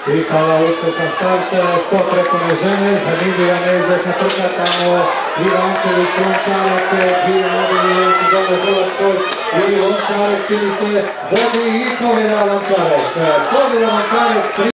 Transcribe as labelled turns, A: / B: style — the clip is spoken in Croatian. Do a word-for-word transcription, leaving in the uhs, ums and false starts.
A: I sada uspješan start, sto preko žene, zanimljiva neza sa trka tamo, Ivančević, Lončarek, dvije mladine, su dobro Hrvatskoj, i Lončarek čini se, vodi i pobjeda Lončarek, pobjeda Lončarek.